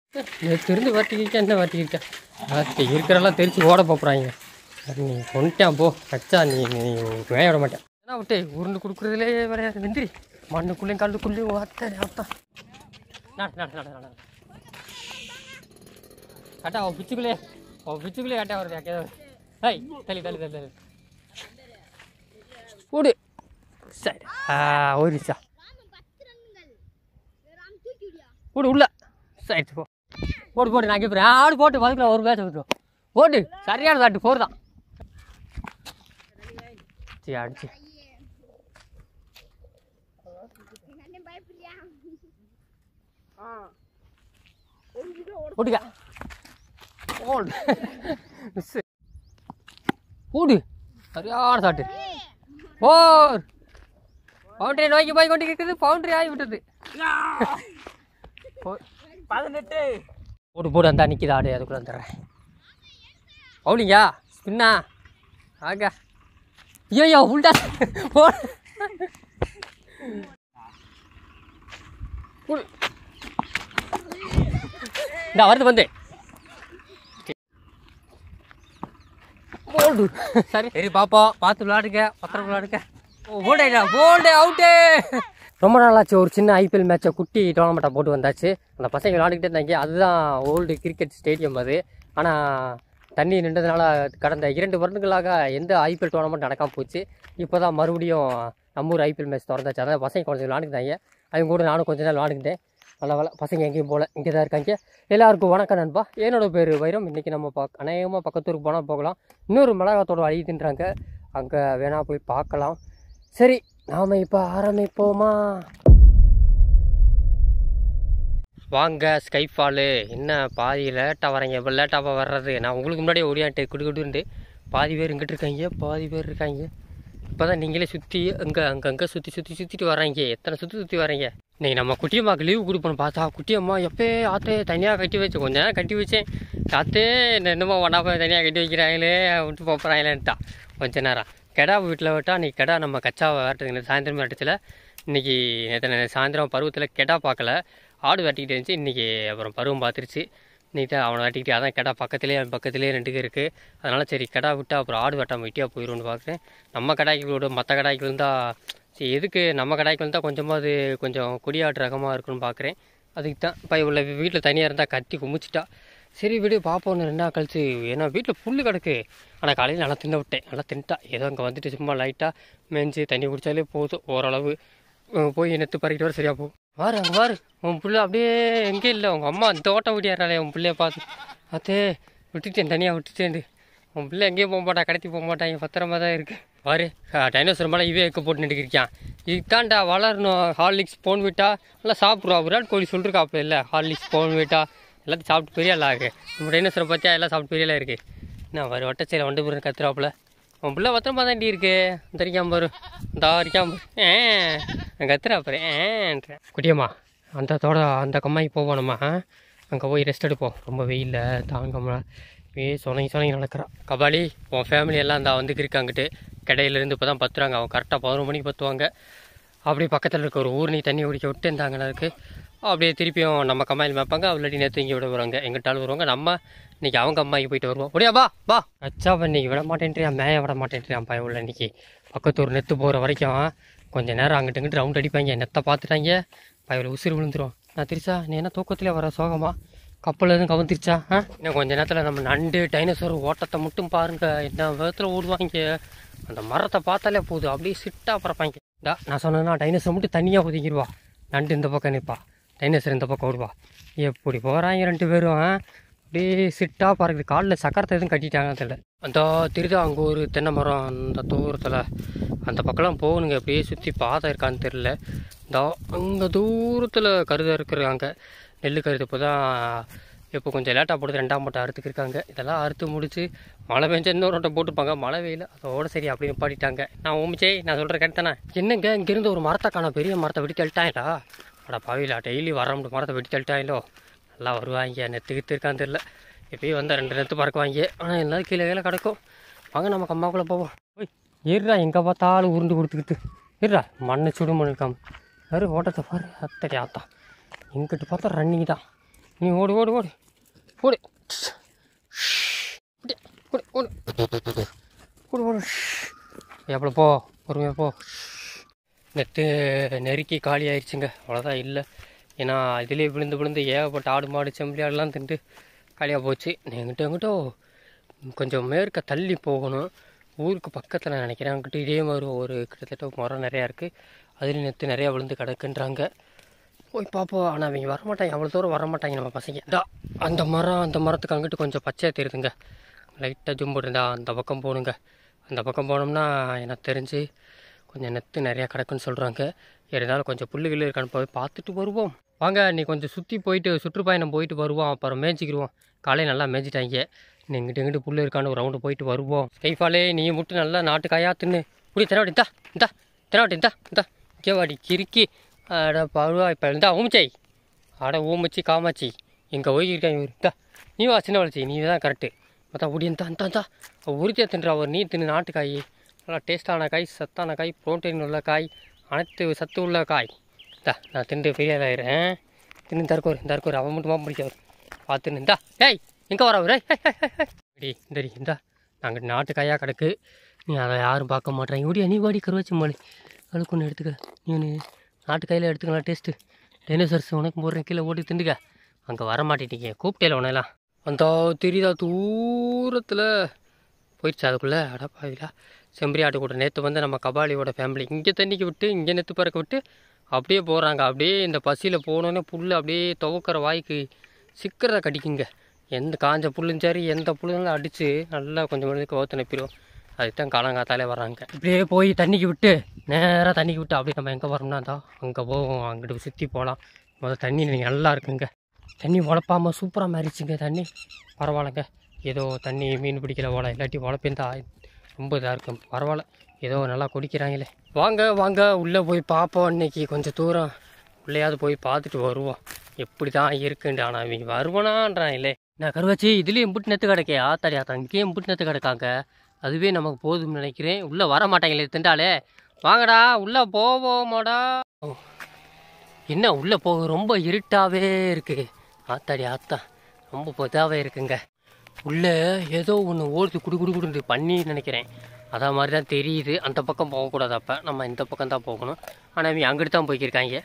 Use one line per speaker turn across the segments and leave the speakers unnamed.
திருந்து வாட்டிக்கிட்டேன் என்ன வாட்டிக்கிட்டேன் இருக்கிறெல்லாம் தெரிச்சு ஓட போகிறாங்க. நீ கொண்டுட்டேன் போ கச்சா நீ வேக விட மாட்டேன். ஏன்னா விட்டு உருண்டு கொடுக்குறதுலே வேற வெந்திரி மண்ணுக்குள்ளேயும் கல்லுக்குள்ளேயும் ஆத்தான் கட்டா அவன் பிச்சுக்குள்ளே கட்டா வருது. ஹை தள்ளி ஓடு சரி ஓடிச்சா ஓடு உள்ள சரி போ போடு நான் கேட்குறேன் ஆடு போட்டு பதுக்கலாம் ஒரு பேச விட்டுரும் ஓடு சரியான தாட்டு 4 தான் சரி அடிச்சு ஓடுங்க ஓடு ஓடு சரியான தாட்டு ஓர் பவுண்டரி நோக்கி போய் கொண்டு இருக்குது. பவுண்டரி ஆகி விட்டது 18 போடு அந்த நிற்கிது ஆடு அதுக்குள்ள வந்துடுறேன். பவுலிங்கா ஸ்பின்னா ஆகா ஐயோ உள்டா இந்த வருது வந்து போல்டு சரி சரி பார்ப்போம் பார்த்து விளாடுங்க பத்திரம் விளாடுங்க. Bolt out. ரொம்ப நாளாச்சு ஒரு சின்ன ஐபிஎல் மேட்சை குட்டி டோர்னமெண்ட்டாக போட்டு வந்தாச்சு. அந்த பசங்க விளாண்டுக்கிட்டே இருந்தாங்க. அதுதான் ஓல்டு கிரிக்கெட் ஸ்டேடியம் அது. ஆனால் தண்ணி நின்றதுனால கடந்த 2 வருடங்களாக எந்த ஐபிஎல் டோர்னமெண்ட் நடக்காமல் போச்சு. இப்போ தான் மறுபடியும் நம்ம ஊர் ஐபிஎல் மேட்ச் திறந்தாச்சு. அதான் பசங்க கொஞ்சம் விளாண்டுக்கிட்டாங்க. அவங்க கூட நானும் கொஞ்சம் நேரம் விளாண்டுக்கிட்டேன். நல்ல பசங்க எங்கேயும் போகல, இங்கே தான் இருக்காங்க. எல்லாருக்கும் வணக்கம் நண்பா. என்னோடய பேர் வைரம். இன்றைக்கி நம்ம அநேகமாக பக்கத்தூருக்கு போனால் போகலாம். இன்னொரு மிளகாத்தோட வழி தின்றாங்க, அங்கே வேணா போய் பார்க்கலாம். சரி நாம் இப்போ ஆரம்பிப்போமா? வாங்க ஸ்கைஃபாலு. என்ன பாதி லேட்டாக வரீங்க? இப்போ லேட்டாக வர்றது நான் உங்களுக்கு முன்னாடியே ஓடியான்ட்டு குடுக்குண்டு. பாதி பேர் இங்கிட்டு இருக்காங்க, பாதி பேர் இருக்காங்க. இப்போ தான் நீங்களே சுற்றி அங்கே சுற்றிட்டு வராங்க. எத்தனை சுற்றி வராங்க. இன்றைக்கி நம்ம குட்டியம்மாவுக்கு லீவு கொடுப்போன்னு பார்த்தா குட்டியம்மா எப்போயே ஆற்றே தனியாக கட்டி வச்சு கொஞ்ச நேரம் கட்டி வச்சேன். ஆற்றே என்னமோ ஒன்றா போய் தனியாக கட்டி வைக்கிறாங்களே விட்டு போகிறாங்களேன்ட்டா கொஞ்ச நேரம். கெடா வீட்டில் விட்டால் இன்றைக்கி கெடா நம்ம கச்சாவை வேட்டுறதுங்க. சாயந்தரம் வேட்டத்தில் இன்றைக்கி சாயந்தரம் பருவத்தில் கெடா பார்க்கல, ஆடு வேட்டிக்கிட்டு இருந்துச்சு. இன்றைக்கி அப்புறம் பருவம் பார்த்துருச்சு. இன்றைக்கி தான் அவனை வேட்டிக்கிட்டு அதான் கெடா பக்கத்துலேயே 2 இருக்குது. அதனால் சரி கெடா விட்டால் அப்புறம் ஆடு வெட்டாமல் வெட்டியாக போயிடும்னு பார்க்குறேன். நம்ம கடாய்க்கு விட மற்ற கடாய்க்கு இருந்தால் சரி எதுக்கு நம்ம கடாய்க்கு வந்தால் கொஞ்சமாவது கொஞ்சம் கொடியாட்டு ரகமாக இருக்குன்னு பார்க்குறேன். அதுக்கு தான் இப்போ இவ்வளோ வீட்டில் தனியாக இருந்தால் கத்தி குமிச்சிட்டா. சரி விடு பார்ப்போன்னு 2 நாள் கழிச்சு. ஏன்னா வீட்டில் புல் கிடக்கு. ஆனால் காலையில் நல்லா தின்ன விட்டேன். நல்லா தின்ட்டா. ஏதோ அங்கே வந்துட்டு சும்மா லைட்டாக மேய்ஞ்சி தண்ணி குடித்தாலே போதும். ஓரளவு போய் நெத்து பறிக்கிட்டு வர சரியாக போகும். அங்கே வாரு உன் பிள்ளை அப்படியே எங்கே இல்லை. உங்கள் அம்மா இந்த ஓட்டம் விட்டியாராளே உன் பிள்ளைய பார்த்து அதே விட்டுட்டேன், தனியாக விட்டுட்டேன். உன் பிள்ளை எங்கேயும் போக மாட்டா, கடத்தி போக மாட்டாங்க, பத்திரமா தான் இருக்குது. வாரு டைனோசர் மேலே இவே எக்க போட்டு நின்றுக்கிருக்கான். இதுதான்டா வளரணும். ஹார்லிக்ஸ் போன் விட்டா நல்லா சாப்பிட்ருவா. விராட் கோலி சொல்லிருக்காப்புல இல்லை ஹார்லிக்ஸ் போன் விட்டா எல்லாத்தையும் சாப்பிட்டு பெரியாலாம் இருக்குது. நம்ம டைனோசரை பார்த்தியா எல்லாம் சாப்பிட்டு பெரியாலாம் இருக்குது. நான் வர வட்டச்சையில் வண்டு போகிறேன் கத்துறாப்புல. உன் பிள்ளை பத்திரமா தாண்டி இருக்கு. தெரிக்காம பாரு இருக்காம கத்துறாப்புறேன் ஏன்றேன். குட்டியம்மா அந்த கம்மாய்க்கு போவோம்மா. அங்கே போய் ரெஸ்ட் எடுப்போம். ரொம்ப வெயிலில் தாங்கம்மா சொனங்கி நடக்கிறா. கபாலி உன் ஃபேமிலி எல்லாம் அந்த வந்துக்கு இருக்காங்கிட்டு கடையிலேருந்து இப்போ தான் பத்துறாங்க. அவன் கரெக்டாக 11 மணிக்கு பத்துவாங்க. அப்படியே பக்கத்தில் இருக்க ஒரு ஊர் நீ தண்ணி குடிக்க விட்டு இருந்தாங்கன்னா இருக்குது. அப்படியே திருப்பியும் நம்ம கம்மாயில் மேய்ப்பாங்க. அவளாட்டி நேற்று இங்கே விட வருவாங்க, எங்கிட்டாலும் வருவாங்க. நம்ம இன்றைக்கி அவங்க அம்மாய்க்கு போயிட்டு வருவோம். அப்படியா வா கச்சாவை இன்றைக்கி விட மாட்டேன்றியா, மேய விட மாட்டேன்றியான் பய உள்ள. இன்றைக்கி பக்கத்தூர் நெத்து போகிற வரைக்கும் கொஞ்சம் நேரம் அங்கிட்டு ரவுண்ட் அடிப்பாங்க. நெத்தை பார்த்துட்டாங்க பயவில் உசுறு விழுந்துடும். நான் திருச்சா நீ என்ன தூக்கத்திலே வர சோகமா கப்பல் எதுவும் கவர்ந்துருச்சா? இன்னும் கொஞ்ச நேரத்தில் நம்ம நண்டு டைனோசர் ஓட்டத்தை மட்டும் பாருங்க. என்ன விதத்தில் ஓடுவாங்க. அந்த மரத்தை பார்த்தாலே போதும் அப்படியே சிட்டாக பறப்பாங்க. நான் சொன்னேன்னா டைனோசர் மட்டும் தனியாக ஒதுங்கிடுவா. நண்டு இந்த பக்கம் நிற்பா, டைனோசர் இந்த பக்கம் ஓடுவா. எப்படி போகிறாங்க 2 பேரும் அப்படியே சிட்டாக பறக்குது. காலில் சக்கரத்தை எதுவும் கட்டிட்டாங்க தெரியல. அந்த திருதா அங்கே ஒரு தென்னை மரம் அந்த தூரத்தில் அந்த பக்கம்லாம் போகணுங்க. அப்படியே சுற்றி பாதை இருக்கான்னு தெரில. இந்த அங்கே தூரத்தில் கருதை இருக்கிறாங்க. நெல் கருது இப்போ கொஞ்சம் லேட்டாக போடுது. 2ஆம் மூட்டை அறுத்துக்கு இருக்காங்க. இதெல்லாம் அறுத்து முடிச்சு மழை பெஞ்சா இன்னொரு ரொட்டை போட்டுருப்பாங்க. மழை வெயில் அதோட சரி அப்படி நிப்பாட்டிட்டாங்க. நான் ஓமிச்சே நான் சொல்கிற கரெக்டானே. என்னங்க இங்கேருந்து ஒரு மரத்தை காண, பெரிய மரத்தை வெட்டி தள்ளிட்டாங்களா? அட பாவிலா டெய்லி வர மரத்தை வெட்டி தள்ளிட்டாங்களோ. நல்லா வருவாங்க. நெத்துக்கிட்டு இருக்கான்னு தெரியல. எப்பயும் வந்தால் 2 நெத்து பறக்குவாங்க. ஆனால் எல்லாம் கீழே கிடக்கும். வாங்க நம்ம கம்மாக்குள்ளே போவோம். ஓய் ஏறுறா, எங்கே பார்த்தாலும் உருண்டு கொடுத்துக்கிட்டு ஏறுறா. மண்ணை சுடு மண் இருக்காம வேறு ஓட்டத்தை பாரு. அத்தடி ஆத்தா இங்கிட்டு பார்த்தா ரன்னிங் தான். நீ ஓடு ஓடு ஓடு ஓடு ஓடு ஓடு ஓடு ஓடு எவ்வளோ போ பொறுமையாக போ. நெட்டு நெருக்கி காலி ஆயிடுச்சுங்க, அவ்வளோதான் இல்லை. ஏன்னா இதுலேயே விழுந்து விழுந்து ஏகப்பட்ட ஆடு மாடு செம்பளி ஆடுலாம் தின்ட்டு காலியாக போச்சு. எங்கிட்ட கொஞ்சம் மேற்க தள்ளி போகணும், ஊருக்கு பக்கத்தில் நினைக்கிறேன். அங்கிட்ட இதே மாதிரி ஒரு கிட்டத்தட்ட மரம் நிறையா இருக்குது, அதுலேயும் நெத்து நிறையா விழுந்து கிடக்குன்றாங்க. போய் பார்ப்போம். ஆனால் அவங்க வரமாட்டாங்க, அவ்வளோ தூரம் வரமாட்டாங்க நம்ம பசங்க. அந்த மரத்துக்கு அங்கிட்டு கொஞ்சம் பச்சையாக தெரியுதுங்க, லைட்டாக ஜும்பு இருந்தா அந்த பக்கம் போகணுங்க. அந்த பக்கம் போனோம்னா எனக்கு தெரிஞ்சு கொஞ்சம் நெத்து நிறையா கிடக்குன்னு சொல்கிறாங்க. இருந்தாலும் கொஞ்சம் புல்லுகள் இருக்கான்னு போய் பார்த்துட்டு வருவோம் வாங்க. நீ கொஞ்சம் சுற்றி போயிட்டு சுற்றுப்பயணம் போயிட்டு வருவோம், அப்புறம் மேய்ச்சிக்கிடுவோம். காலையில் நல்லா மேய்ச்சிட்டாங்க, நீ எங்கிட்ட புல்லு இருக்கான்னு ஒரு ரவுண்டு போயிட்டு வருவோம். ஸ்கைஃபாலே நீ மட்டும் நல்லா நாட்டுக்காயா தின்னு இப்படி தினவாடி இந்தா கேவாடி கிறுக்கி அட பழுவா. இப்போ இருந்தா ஊமிச்சாய் அட ஊமிச்சி காமாச்சி எங்கே ஓய்கிருக்காங்க இந்தா. நீ வா சின்ன வளர்ச்சி, நீ தான் கரெக்டு. மற்றா உடியந்தா உறுதியாக தின்றா. ஒரு நீ தின்னு நாட்டுக்காய், நல்லா டேஸ்ட்டான காய், சத்தான காய், ப்ரோட்டீன் உள்ள காய், அனைத்து சத்து உள்ள காய். நான் திண்டு பெரியாதாயிரேன். தின்னு தற்கோர் அவன் மட்டுமா பிடிக்காது பார்த்துன்னு இந்தா. ஏய் எங்கே வர இந்தரி இந்தா. நாங்கள் நாட்டுக்காயாக கிடக்கு, நீ அதை யாரும் பார்க்க மாட்டேறாங்க. இப்படியா நீ வாடி கருவாச்சி மாலை அதுக்கு ஒன்று எடுத்துக்க. நீ நாட்டுக்காயில் எடுத்துக்கலாம், டேஸ்ட்டு. டைனோசர்ஸ் உனக்கு போடுறேன், கீழே ஓட்டி திண்டுக்க. அங்கே வர மாட்டேட்டீங்க, கூப்பிட்டேல உனெல்லாம். அந்த தெரியுதா தூரத்தில் போயிடுச்சு அதுக்குள்ளே. அடப்பாவிலா செம்பரி ஆட்டு கூட நேற்று வந்து நம்ம கபாலியோட ஃபேமிலி இங்கே தண்ணிக்கு விட்டு இங்கே நெத்து பறக்க விட்டு அப்படியே போகிறாங்க. அப்படியே இந்த பசியில் போனோன்னே புல் அப்படியே துவக்கிற வாய்க்கு சிக்கிறத கடிக்குங்க. எந்த காஞ்ச புல்லும் சரி எந்த புல்லுனாலும் அடித்து நல்லா கொஞ்சம் மணிக்கு ஓத்து நப்பிடுவோம். அதுதான் காலங்காத்தாலே வராங்க. இப்படியே போய் தண்ணிக்கு விட்டு நேராக தண்ணிக்கு விட்டு அப்படியே நம்ம எங்கே வரோம்னா தான் அங்கே போவோம். அங்கிட்டு சுற்றி போகலாம். முதல்ல தண்ணி நல்லா இருக்குங்க, தண்ணி உழப்பாமல் சூப்பராக மாறிடுச்சுங்க. தண்ணி பரவாயில்லைங்க, ஏதோ தண்ணி மீன் பிடிக்கல போல, இல்லாட்டி உழப்பேந்தா ரொம்ப இதாக இருக்கும். பரவாயில்ல, ஏதோ நல்லா குடிக்கிறாங்களே. வாங்க உள்ளே போய் பார்ப்போம். இன்றைக்கி கொஞ்சம் தூரம் உள்ளேயாவது போய் பார்த்துட்டு வருவோம் எப்படி தான் இருக்குன்ட்டு. ஆனால் இவங்க வருவானான்றான் இல்லை. நான் கருவாச்சி இதுலேயும் எம்பிட்டு நெத்து கிடக்கே. ஆத்தாடி இங்கேயும் எம்பிட்டு நெத்து கிடக்காங்க. அதுவே நமக்கு போதும்னு நினைக்கிறேன். உள்ளே வர மாட்டாங்களே திண்டாலே. வாங்கடா உள்ளே போவோமாடா. என்ன உள்ளே போக ரொம்ப இருட்டாகவே இருக்குது. ஆத்தா ரொம்ப பொதாவே இருக்குங்க. உள்ளே ஏதோ ஒன்று ஓடுது குடுண்டு பண்ணி நினைக்கிறேன். அதான் மாதிரி தான் தெரியுது. அந்த பக்கம் போகக்கூடாது, அப்போ நம்ம இந்த பக்கம் தான் போகணும். ஆனால் இவங்க அங்கிட்டு தான் போய்க்கிருக்காங்க.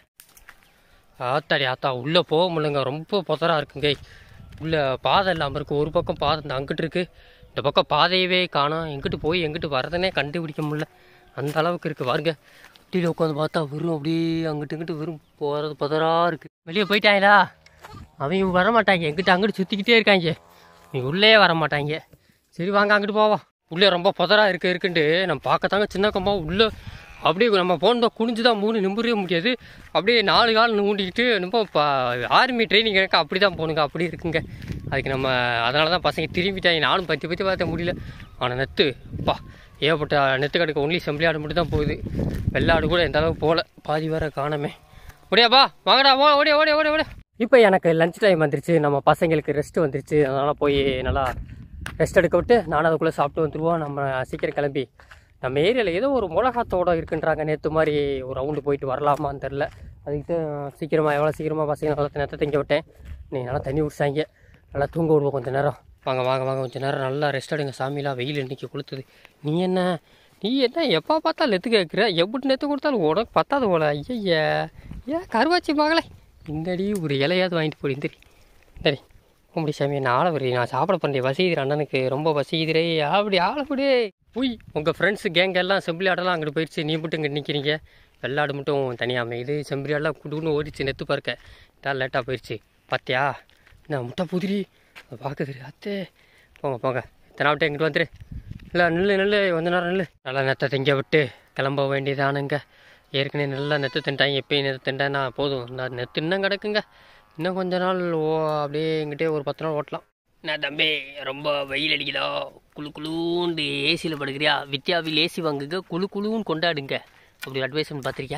ஆத்தா உள்ளே போக முடியலங்க, ரொம்ப பொதராக இருக்குங்க. உள்ளே பாதை இல்லாமல் இருக்குது. ஒரு பக்கம் பாதை இந்த அங்கிட்டு இருக்குது, இந்த பக்கம் பாதையவே காணோம். எங்கிட்டு போய் எங்கிட்டு வரதுனே கண்டுபிடிக்க முடியல, அந்த அளவுக்கு இருக்குது. பாருங்க குட்டியில் உட்காந்து பார்த்தா வெறும் அப்படியே அங்கிட்டு இங்கிட்டு வெறும் போகிறது பொதராக இருக்குது. வெளியே போயிட்டாங்களா? அவங்க வரமாட்டாங்க, அங்கிட்டு சுற்றிக்கிட்டே இருக்காங்க. நீ உள்ளே வரமாட்டாங்க. சரி வாங்க அங்கிட்டு போவோம். உள்ளே ரொம்ப புதராக இருக்குன்ட்டு நம்ம பார்க்கத்தாங்க சின்ன கம்பா. உள்ளே அப்படியே நம்ம போனோம் குனிஞ்சு தான் 3 நிமிடவே முடியாது. அப்படியே 4 கால் நூண்டிக்கிட்டு நம்ம ஆர்மி ட்ரைனிங் எனக்கு அப்படி தான் போகணுங்க. அப்படி இருக்குங்க. அதுக்கு நம்ம அதனால தான் பசங்க திரும்பிட்டாங்க. நானும் பற்றி பார்த்த முடியல. ஆனால் நெத்து அப்பா ஏகப்பட்ட நெத்து கிடக்கு. ஒன்லி செம்பளி ஆடு மட்டும் தான் போகுது, வெள்ளாடு கூட எந்த அளவுக்கு போகல. பாதி வேற காணமே. ஓடியாப்பா வாங்கடா ஓடியா. இப்போ எனக்கு லஞ்ச் டைம் வந்துருச்சு, நம்ம பசங்களுக்கு ரெஸ்ட் வந்துருச்சு. அதனால் போய் நல்லா ரெஸ்ட் எடுக்க விட்டு நானும் அதுக்குள்ளே சாப்பிட்டு வந்துடுவோம். நம்ம சீக்கிரம் கிளம்பி நம்ம ஏரியாவில் ஏதோ ஒரு மிளகாத்தோட இருக்குன்றாங்க. நேற்று மாதிரி ஒரு ரவுண்டு போயிட்டு வரலாமான்னு தெரில. அதுக்கிட்ட சீக்கிரமாக எவ்வளோ சீக்கிரமாக பசங்க நல்லா நேற்று திங்க விட்டேன். நீங்கள் நல்லா தண்ணி விட்டாங்க, நல்லா தூங்க விடுவோம் கொஞ்சம் நேரம். வாங்க கொஞ்சம் நேரம் நல்லா ரெஸ்ட் எடுங்க. சாமிலாம் வெயில் இன்றைக்கி கொளுத்துது. நீ என்ன எப்போ பார்த்தாலும் நெத்து கேட்குற? எப்படி நெத்து கொடுத்தாலும் உனக்கு பத்தாது போல. ஐயா ஏன் கருவாச்சி மகளே, இந்தடி ஒரு இலையாவது வாங்கிட்டு போடி. சரி கும்படி சாமி நான் சாப்பிட பண்ணுறேன். வசிக்குது அண்ணனுக்கு ரொம்ப வசிக்குதுரே. அப்படி ஆளப்படி உங்கள் ஃப்ரெண்ட்ஸு கேங்க எல்லாம் செம்பரி ஆடெல்லாம் அங்கிட்டு போயிடுச்சு. நீ மட்டும் இங்கே நிற்கிறீங்க. வெள்ளாடு மட்டும் தனியாமல் இது செம்பரி ஆடெல்லாம் குடுக்குன்னு ஓடிச்சு. நெத்து பார்க்க இதான் லேட்டாக போயிடுச்சு. பார்த்தியா நான் முட்டை புதிரி பார்க்குது. அத்தே போங்க இத்தனை விட்டு எங்கிட்டு வந்துரு. இல்லை நெல் கொஞ்ச நேரம் நெல் நல்லா நெத்தை திங்க விட்டு கிளம்ப வேண்டியதானுங்க. ஏற்கனவே நல்லா நெத்து தின்ட்டாங்க. எப்பயும் நெத்து தின்ட்டேன்னா போதும். நான் நெத்து இன்னும் கிடக்குங்க. இன்னும் கொஞ்ச நாள் அப்படியே எங்கிட்டே ஒரு 10 நாள் ஓட்டலாம். நான் தம்பி ரொம்ப வெயில் அடிக்குதோ, குழுன்னு ஏசியில் படுக்கிறியா? வித்யாவில் ஏசி வாங்குங்க, குழுன்னு கொண்டாடுங்க. அப்படி அட்வைஸ் பண்ணி பார்த்துருக்கியா?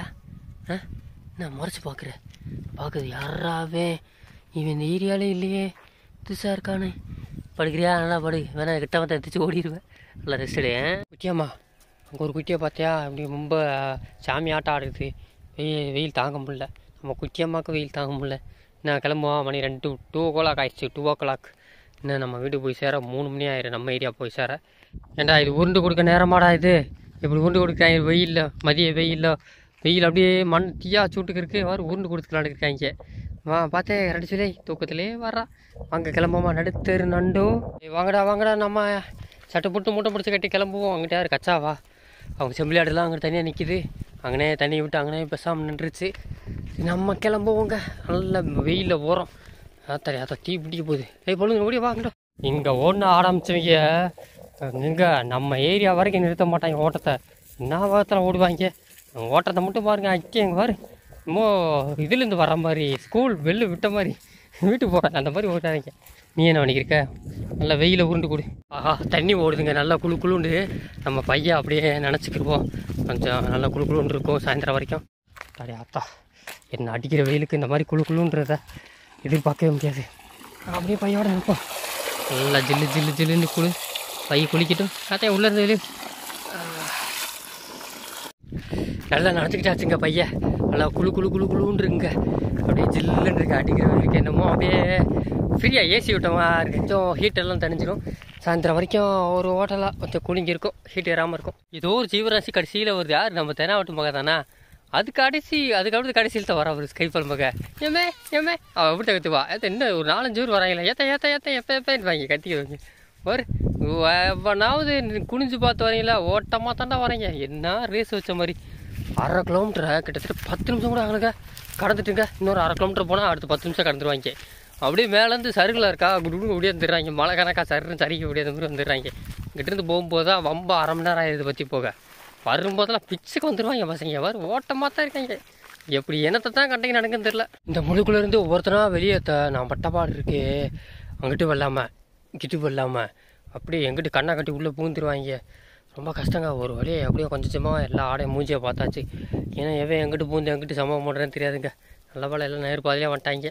நான் முறைச்சி பார்க்குறது யாராவே இவன் இந்த ஏரியாலே இல்லையே, புதுசாக இருக்கானு. படுக்கிறியா? நல்லா படு, வேணா கிட்ட வந்து எடுத்துச்சு ஓடிடுவேன். நல்லா ரெஸ்ட் எடு. குட்டியாம்மா அங்கே ஒரு குட்டியை பார்த்தியா? அப்படி ரொம்ப சாமி ஆட்டம் ஆடுது. வெயில் தாங்க முடியல. நம்ம குட்டியம்மாவுக்கு வெயில் தாங்க முடியல. நான் கிளம்புவோம். மணி 2 ஆயிடுச்சு. 2 இன்னும் நம்ம வீட்டுக்கு போய் சேர 3 மணி ஆயிரும். நம்ம ஏரியா போய் சேர. ஏன்டா இது உருண்டு கொடுக்க நேரமாடா இது? இப்படி உருண்டு கொடுக்குறாங்க வெயிலில், மதிய வெயில் அப்படியே மண் தீயா சூட்டுக்கு இருக்குது. உருண்டு கொடுத்துக்கலான்னு இருக்காங்க. பார்த்தேன் 2 சிலை தூக்கத்திலே வர்றா. அங்கே கிளம்புமா நடுத்தரு நண்டோ. வாங்கடா நம்ம சட்டை போட்டு மூட்டை பிடிச்சி கட்டி கிளம்புவோம். அங்கிட்ட யார் கச்சாவா? அவங்க செம்பிளாடுலாம் அங்கே தனியாக நிற்கிது. அங்கனே தண்ணி விட்டு அங்கனே பேசாமல் நின்றுச்சு. நம்ம கிளம்புவோங்க. நல்ல வெயிலில் போகிறோம். அதை தீ பிடிக்க போகுது. பொழுது ஓடி வாங்கடா. இங்கே ஓடன ஆரம்பிச்சவங்க இங்கே நம்ம ஏரியா வரைக்கும் நிறுத்த மாட்டாங்க ஓட்டத்தை. என்ன வாரத்தில் ஓடுவாங்க. ஓட்டத்தை மட்டும் பாருங்க. எங்கே பாரு இதுலேருந்து வர மாதிரி, ஸ்கூல் வெளில விட்ட மாதிரி வீட்டுக்கு போகிறாங்க. அந்த மாதிரி ஓட்டாதீங்க. நீ என்ன பண்ணிக்கிருக்க? நல்லா வெயில உருண்டு கொடு. ஆஹா தண்ணி ஓடுதுங்க. நல்லா குழுண்டு. நம்ம பையன் அப்படியே நினச்சிக்கிருவோம். கொஞ்சம் நல்லா குழுன்னு இருக்கும் சாயந்தரம் வரைக்கும். அப்படியே ஆத்தா என்ன அடிக்கிற வெயிலுக்கு இந்த மாதிரி குழுன்றத எதிர்பார்க்கவே முடியாது. அப்படியே பையோட நிற்போம். நல்லா ஜில்லுன்னு பைய குளிக்கட்டும். பார்த்தேன் உள்ளே இருந்து வெளியே நல்லா நினச்சிக்கிட்டாச்சுங்க. பையன் நல்லா குழுன்றுங்க. அப்படியே ஜில்லுன்னு இருக்கு. அடிக்கிற வெயிலுக்கு என்னமோ அப்படியே ஃப்ரீயாக ஏசி விட்டோமா இருக்குது. கொஞ்சம் ஹீட்டெல்லாம் தணிஞ்சிடும். சாயந்தரம் வரைக்கும் ஒரு ஹோட்டலாக கொஞ்சம் கூலிங்க இருக்கும். ஹீட் ஏறாமல் இருக்கும். ஏதோ ஒரு ஜீவராசி கடைசியில் வருது. யார் நம்ம தெனாவட்டு மக தானா? அதுக்கடுத்து கடைசியில் தான் வர ஒரு ஸ்கைஃபால் மக. ஏமே அவள் எப்படி தகத்துவா? என்ன ஒரு 4-5 ஊர் வராங்களா? எப்போ வாங்கி கத்திக்குவாங்க. ஒரு எவனாவது குனிஞ்சு பார்த்து வரீங்களா? ஓட்டமாக தாண்டா வரீங்க. என்ன ரேஸ் வச்ச மாதிரி 1/2 கிலோமீட்டரை கிட்டத்தட்ட 10 நிமிஷம் கூட ஆகணுங்க. கடந்துட்டுங்க. இன்னொரு 1/2 கிலோமீட்டர் போனால் அடுத்து 10 நிமிஷம் கடந்துருவாங்க. அப்படியே மேலேருந்து சருகில் இருக்கா குடுன்னு அப்படியே வந்துடுறாங்க. மழை கணக்கா சரிக்க முடியாத மாதிரி வந்துடுறாங்க. இங்கிட்டிருந்து போகும்போது தான் வம்ப 1/2 மணி நேரம் ஆயிடுது பற்றி போக. வரும்போதெல்லாம் பிச்சுக்கு வந்துடுவாங்க பசங்க. ஓட்டமாக தான் இருக்காங்க. எப்படி என்னத்தை தான் கண்டைக்கு நடக்குன்னு தெரில. இந்த முழுக்குள்ளேருந்து ஒவ்வொருத்தராக வெளியே நான் பட்டப்பாடு இருக்கு. அங்கிட்டு வெல்லாமல் கிட்டு வெல்லாமல் அப்படியே எங்கிட்டு கண்ணை கட்டி உள்ளே பூந்துருவாங்க. ரொம்ப கஷ்டங்க. ஒரு வழியை அப்படியே கொஞ்சமாக எல்லா ஆடையும் மூஞ்சியை பார்த்தாச்சு. ஏன்னா எங்கிட்டு பூந்து எங்கிட்டு சம்பவம் பண்ணுறேன்னு தெரியாதுங்க. நல்ல வேலை எல்லாம் நேர் பாதிலே வந்துட்டாங்க.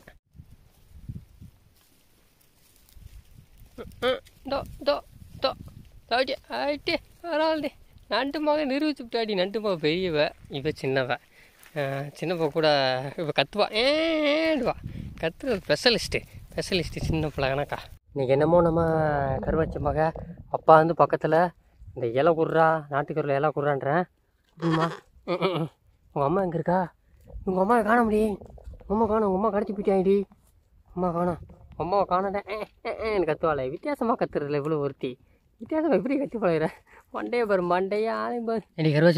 ஆயிட்டே பரவாயில்ல. நண்டு மகன் நிரூபிச்சுட்டாடி. நண்டு மகன் பெரியவ, இவ சின்னப்ப கூட இப்போ கத்துவா. ஏடுவா கத்துற ஸ்பெஷலிஸ்ட்டு சின்ன பிள்ளை கணக்கா. இன்றைக்கி என்னமோ நம்ம கருவாச்சி மக அப்பா வந்து பக்கத்தில் இந்த இலை குடுறா, நாட்டுக்கருவில் இலை குடுறான்றேன். அப்படிமா உங்கள் அம்மா எங்கே இருக்கா? உங்கள் அம்மாவை காண முடியும். உங்கள் அம்மா கடைச்சி போயிட்டாங்கடி. அம்மாவை காணட்டேன் எனக்கு கத்துவாளே. வித்தியாசமாக கத்துறதில்ல இவ்வளோ ஒருத்தி. வித்தியாசமாக எப்படி கத்தி பழகிற? மண்டையை பாரு, ஆலையும் பாரு. என்னடி கருவாச்சி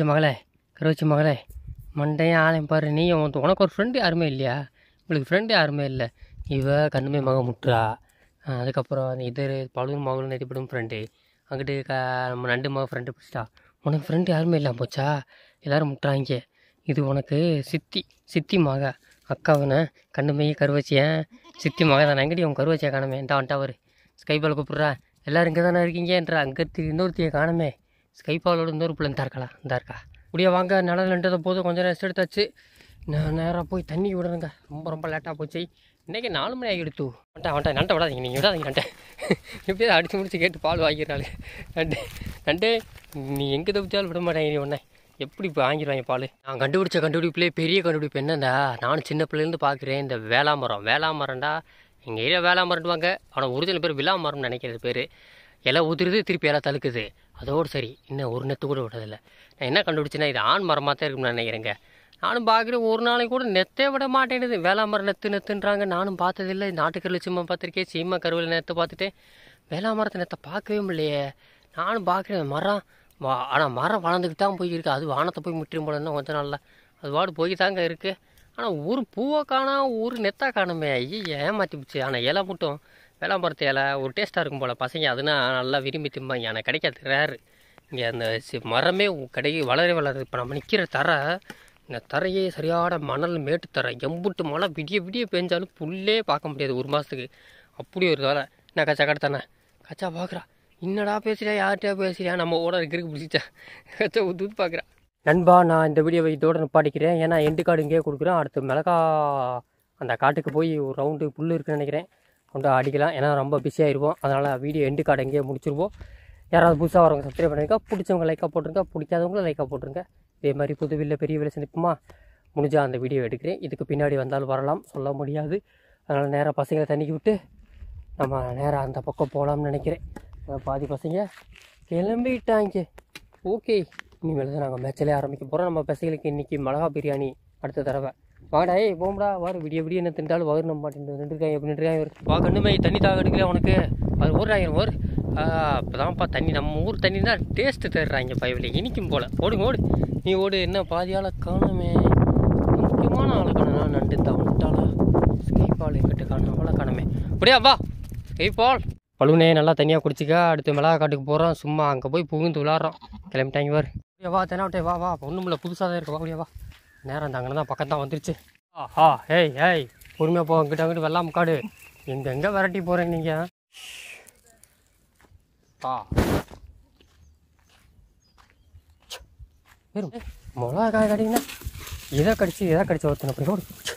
மகளே மண்டையும் ஆலையும் பாரு. நீ உனக்கு ஒரு ஃப்ரெண்டு யாருமே இல்லையா? உங்களுக்கு ஃப்ரெண்டு யாருமே இல்லை. இவ கண்ணுமே மக முட்டுறா. அதுக்கப்புறம் அந்த பழுவும் மகளும் நெறிப்படும் ஃப்ரெண்டு. அங்கிட்டு நம்ம நண்டு மக ஃப்ரெண்டு பிடிச்சிட்டா. உனக்கு ஃப்ரெண்டு யாருமே இல்லாமல் போச்சா? எல்லோரும் முட்டுறாங்க. இது உனக்கு சித்தி மக. அக்காவனை கண்ணுமையே கருவச்சியன் சித்தி மக தானே. எங்கடி உன் கருவச்சியை காணமே? வந்துட்டா ஒரு ஸ்கைபால் கூப்பிட்றா. எல்லோரும் இங்கே தானே இருக்கீங்கன்றா. அங்கே இன்னொருத்தியை காணமே. ஸ்கைபாலோட இன்னொரு பிள்ளை இந்தா இருக்கா. இப்படியே வாங்க. நிலன்றதை போதும் கொஞ்சம் ரெஸ்ட் எடுத்தாச்சு. நான் நேராக போய் தண்ணி விடுறேங்க. ரொம்ப லேட்டாக போச்சு. இன்றைக்கி 4 மணி ஆகிடுத்து. வந்துட்டேன் நண்டை விடாதீங்க. நீங்கள் விடாதீங்க நண்டை. எப்படியாவது அடித்து முடிச்சு கேட்டு பால் வாங்கிடுறாள். நண்டே நீ எங்கே தப்பிச்சாலும் விட மாட்டேங்க. உடனே எப்படி இப்போ வாங்கிடுவாங்க பால். நான் கண்டுபிடிப்பிலே பெரிய கண்டுபிடிப்பு என்னண்டா, நானும் சின்ன பிள்ளைலேருந்து பார்க்குறேன். இந்த வேளாமரம்டா. எங்கள் ஏரியா வேளாமரம்டுவாங்க. ஆனால் ஒரிஜினல் பேர் விளாமரம்னு நினைக்கிறது பேர். இலை ஊற்றுறது திருப்பி இலை தழுக்குது. அதோடு சரி, இன்னும் ஒரு நெத்து கூட விடுறதில்லை. நான் என்ன கண்டுபிடிச்சேன்னா இது ஆண் மரமாக தான் இருக்குன்னு நினைக்கிறேங்க. நானும் பார்க்குறேன். ஒரு நாளைக்கு கூட நெத்தே விட மாட்டேங்குது. வேளாமரம் நெத்துன்றாங்க. நானும் பார்த்ததில்லை. நாட்டுக்கருவில் சீமை பார்த்துருக்கேன். சீமை கருவில் நெத்தை பார்த்துட்டேன். வேளாமரத்தை நெத்தை பார்க்கவே முடியலையே. நானும் பார்க்குறேன் மரம். ஆனால் மரம் வளர்ந்துக்கிட்டு தான் போயிருக்கு. அது வானத்தை போய் முற்றியும் போலன்னா கொஞ்சம் நாளில் அது வாடு போய் தாங்க இருக்குது. ஆனால் ஒரு பூவை காணோம், ஒரு நெத்தா காணுமே. ஏமாற்றி போச்சு. ஆனால் இலை மட்டும் வேளாமரத்து இலை ஒரு டேஸ்ட்டாக இருக்கும் போல். பசங்க அதுனா நல்லா விரும்பி திம்பாங்க. ஆனால் கிடைக்காது ரேரு. இங்கே அந்த மரமே வளருது. இப்போ நம்ம நிற்கிற தரை, இந்த தரையே சரியான மணல் மேட்டு தரை. எம்புட்டு மழை விடிய பெஞ்சாலும் புல்லே பார்க்க முடியாது ஒரு மாதத்துக்கு. அப்படி ஒரு தரை. என்ன கச்சா கடத்தானே கச்சா பார்க்குறா. என்னடா பேசுறியா, யார்கிட்டயா பேசுறியா? நம்ம ஓட கிறுக்கு பிடிச்சிச்சா கச்சா ஊற்று பார்க்குறா. நண்பா, நான் இந்த வீடியோவை இதோடு நிப்பாட்டிக்கிறேன். ஏன்னா எண்டு காடு இங்கேயே கொடுக்குறேன். அடுத்து மிளகா அந்த காட்டுக்கு போய் ஒரு ரவுண்டு புல் இருக்குன்னு நினைக்கிறேன். கொண்டு அடிக்கலாம். ஏன்னா ரொம்ப பிஸியாகிருவோம். அதனால் வீடியோ எண்டு கார்டு எங்கேயே முடிச்சிருவோம். யாராவது புதுசாக வரவங்க சப்ஸ்கிரைப் பண்ணிருக்கா. பிடிச்சவங்க லைக்காக போட்டுருங்க, பிடிக்காதவங்களும் லைக்காக போட்டுருங்க. இதே மாதிரி புது பெரிய சந்திப்புமா முடிஞ்சால் அந்த வீடியோ எடுக்கிறேன். இதுக்கு பின்னாடி வந்தாலும் வரலாம், சொல்ல முடியாது. அதனால் நேராக பசங்களை தண்ணிக்கு விட்டு நம்ம நேராக அந்த பக்கம் போகலாம்னு நினைக்கிறேன். பாதி பசங்க கிளம்பிட்டாங்க. ஓகே, இனிமேல் தான் நாங்கள் மேட்சிலே ஆரம்பிக்க போகிறோம். நம்ம பசங்களுக்கு இன்றைக்கி மிளகா பிரியாணி அடுத்த தடவை. வாடா போம்டா வாரு, விடிய என்ன திண்டாலும் வரு நம்ம மாட்டேன் நின்றுருக்காங்க எப்படி நின்றுருக்காங்க. வா கண்ணுமே தண்ணி தாக எடுக்கல உனக்கு. அது ஓடுறாங்க ஓர் அப்போதான்ப்பா தண்ணி நம்ம ஊர் தண்ணின்னா டேஸ்ட்டு தேடுறாங்க பயவில்லை இனிக்கும் போல். ஓடு நீ ஓடு. என்ன பாதியால் காணுமே, முக்கியமான ஆளை காணலாம். நண்டு தவன்ட்டாளா ஸ்கைபால் எங்கிட்ட காணும், அவ்வளோ காணுமே. அப்படியா வா ஸ்கைபால் பழுனே நல்லா தனியாக குடிச்சிக்கா. அடுத்து மிளகா காட்டுக்கு போகிறோம். சும்மா அங்கே போய் புகுந்து விளாட்றோம். கிளம்பிட்டாங்க வார். வா தெனாவட்டே வா ஒன்றும் புதுசாக தான் இருக்கு. வா நேரம் அந்த அங்கே தான் பக்கம் தான் வந்துருச்சு. ஏய் பொறுமையாக போ. அங்கிட்ட வெள்ளாம காடு எங்கே விரட்டி போகிறேன் நீங்கள். மிளகா காய் கடிங்கன்னா இதை கடிச்சு ஒருத்தனை அப்படி ஓடு.